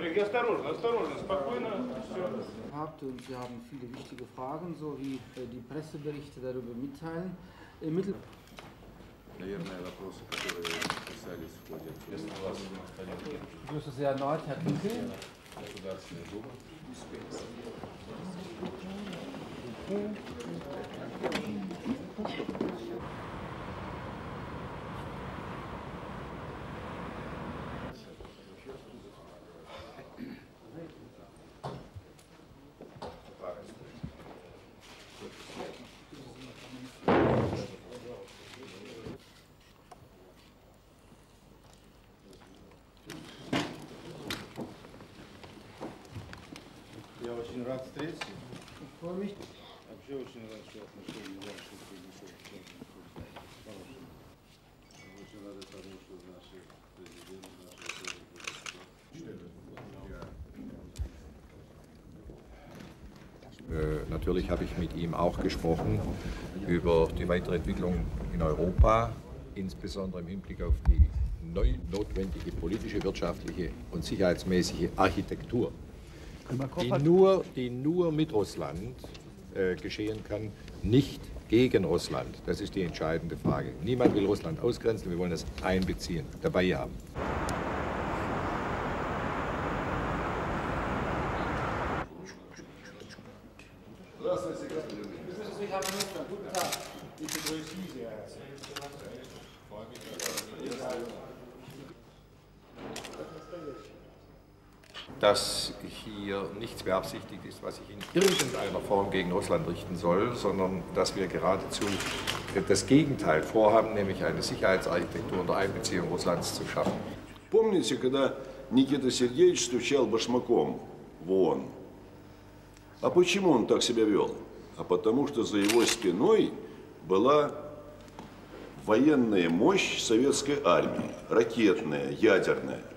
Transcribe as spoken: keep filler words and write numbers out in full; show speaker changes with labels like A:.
A: Коллеги, осторожно, осторожно, спокойно.
B: Und Sie haben viele wichtige Fragen, so wie die Presseberichte darüber mitteilen. Im Mittel
C: Наверное, вопросы, которые касались в ходе
B: Grüße Sie erneut, Herr Kinkel.
C: Государственной Думы.
D: Я очень рад встрече.
B: Ich freue mich.
D: Вообще очень рад, что отношения ваши хорошие. Очень рады тому, что наши президенты, наши
C: Äh, natürlich habe ich mit ihm auch gesprochen über die weitere Entwicklung in Europa, insbesondere im Hinblick auf die neu notwendige politische, wirtschaftliche und sicherheitsmäßige Architektur, die nur, die nur mit Russland äh, geschehen kann, nicht gegen Russland. Das ist die entscheidende Frage. Niemand will Russland ausgrenzen, wir wollen es einbeziehen, dabei haben. Dass hier nichts beabsichtigt ist, was sich in irgendeiner Form gegen Russland richten soll, sondern dass wir geradezu das Gegenteil vorhaben, nämlich eine Sicherheitsarchitektur unter Einbeziehung Russlands zu schaffen.
E: Помните, когда Никита Сергеевич стучал башмаком в ООН? А почему он так себя вел? А потому что за его спиной была военная мощь советской армии, ракетная, ядерная.